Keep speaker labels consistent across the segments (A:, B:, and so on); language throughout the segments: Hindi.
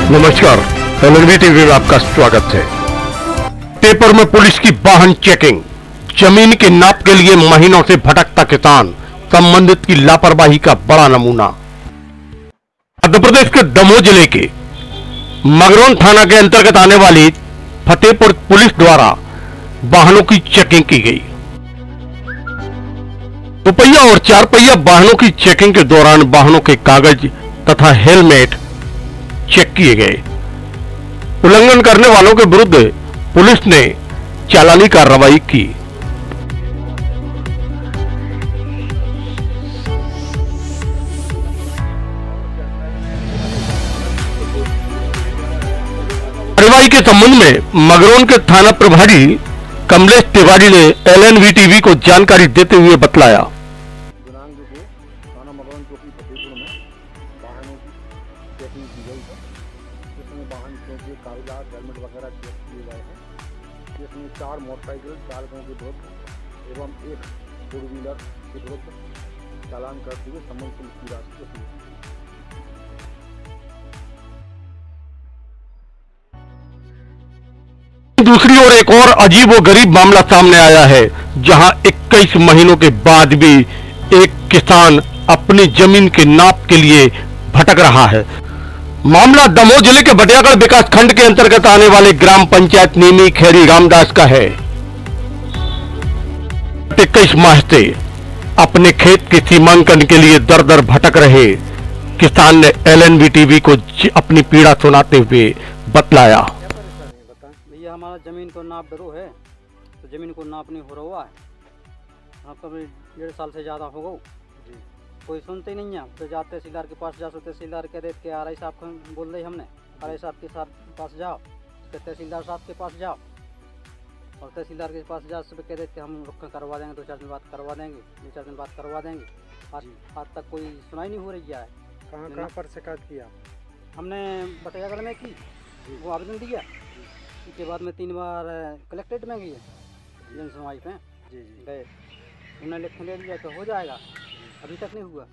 A: नमस्कार, LNV टीवी में आपका स्वागत है। पेपर में पुलिस की वाहन चेकिंग, जमीन के नाप के लिए महीनों से भटकता किसान, संबंधित की लापरवाही का बड़ा नमूना। मध्य प्रदेश के दमोह जिले के मगरौन थाना के अंतर्गत आने वाली फतेहपुर पुलिस द्वारा वाहनों की चेकिंग की गई। दोपहिया और चार पहिया वाहनों की चेकिंग के दौरान वाहनों के कागज तथा हेलमेट चेक किए गए। उल्लंघन करने वालों के विरुद्ध पुलिस ने चालानी कार्रवाई की। कार्रवाई के संबंध में मगरौन के थाना प्रभारी कमलेश तिवारी ने LNV टीवी को जानकारी देते हुए बतलाया।
B: दिनांक को थाना मगरौन चौकी फतेहपुर में वाहनों की चेकिंग की गई है, जिसमें वाहन के कागजात हेलमेट वगैरह चेक किए गए हैं, जिसमें 4 मोटरसाइकिल चालकों के विरुद्ध एवं 1 फोर व्हीलर के विरुद्ध चालान करते हुए सम्मन पुलिस की राशि वसूली।
A: दूसरी ओर एक और अजीब व गरीब मामला सामने आया है, जहां 21 महीनों के बाद भी एक किसान अपनी जमीन के नाप के लिए भटक रहा है। मामला दमोह जिले के बटियागढ़ विकास खंड के अंतर्गत आने वाले ग्राम पंचायत नीमी खैरी रामदास का है। 21 माह से अपने खेत के सीमांकन के लिए दर दर भटक रहे किसान ने LNV टीवी को अपनी पीड़ा सुनाते हुए बतलाया।
C: भैया हमारा ज़मीन को नाप डरो है, तो ज़मीन को नाप नहीं हो रहा है। हाँ, कभी 1.5 साल से ज़्यादा हो गो जी, कोई सुनते ही नहीं है। तो जाते तहसीलदार के पास जाओ, तहसीलदार कह देते कि RI साहब को बोल रहे हमने, RI साहब के पास जाओ, फिर तहसीलदार साहब के पास जाओ, और तहसीलदार के पास जाओ सब कह देते हम रुक करवा देंगे, 2-4 दिन बाद करवा देंगे, 2-4 दिन बाद करवा देंगे। आज तक कोई सुनाई नहीं हो रही है।
B: कहाँ पर शिकायत किया?
C: हमने बटियागढ़ में की, वो आवेदन दिया, उसके बाद में 3 बार कलेक्ट्रेट में गई जन सुनवाई पे गए, उन्होंने लिखने ले लिया तो हो जाएगा, अभी तक नहीं हुआ।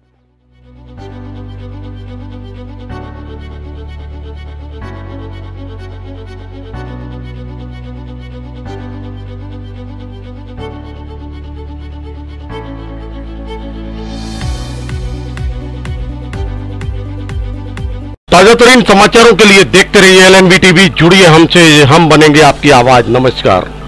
A: ताजा तरीन समाचारों के लिए देखते रहिए LNV टीवी, जुड़िए हमसे, हम बनेंगे आपकी आवाज। नमस्कार।